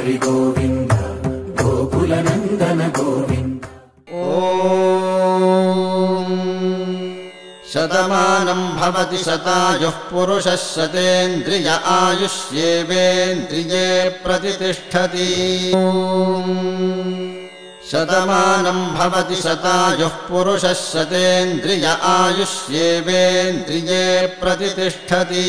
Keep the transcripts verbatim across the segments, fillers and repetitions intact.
हरि गोविन्द गोकुलनन्दन गोविन्द। शतमानं भवति शतायुः पुरुषः शतेन्द्रिय आयुष्येवेन्द्रिये प्रतिष्ठति। शतमानं भवति शतायुः पुरुषः शतेन्द्रिय आयुष्येवेन्द्रिये प्रतिष्ठति।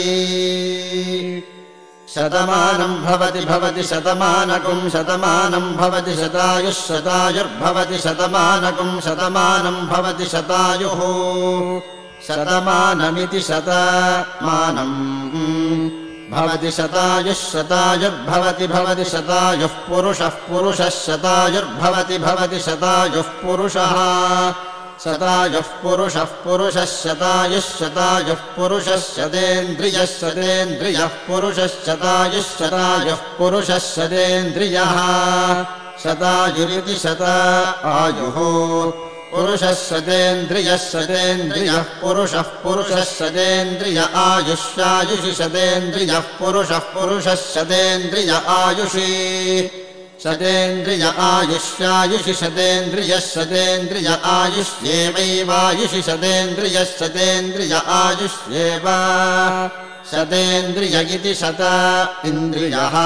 शतमानं भवति भवति शतमानकं शतमानं भवति शतायुः शतायुर्भवति शतमानकं शतमानं भवति शतायुः शतमानमिति शतमानम् भवति शतायुः शतायुर्भवति भवति शतायुः पुरुषः पुरुषः शतायुर्भवति भवति शतायुः पुरुषः शतायुः पुरुषः पुरुषः शतायुः शतायुः पुरुषः शतेन्द्रियः शतेन्द्रियः पुरुषः शतायुः शतायुः पुरुषः शतेन्द्रियः शतायुरिति शता आयुः पुरुषः शतेन्द्रियः शतेन्द्रियः पुरुषः पुरुषः शतेन्द्रिय आयुष्यायुषि शतेन्द्रियः पुरुषः पुरुषः शतेन्द्रिय आयुषि शतेन्द्रिय आयुष्यायुषि शतेन्द्रियः शतेन्द्रिय आयुष्येवैवायुषि शतेन्द्रियः शतेन्द्रिय आयुष्येव शतेन्द्रिय इति शत इन्द्रियः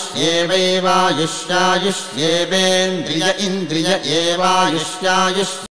आयुष्येवैवायुष्यायुष्येवेन्द्रिय इन्द्रिय एवायुष्यायुष्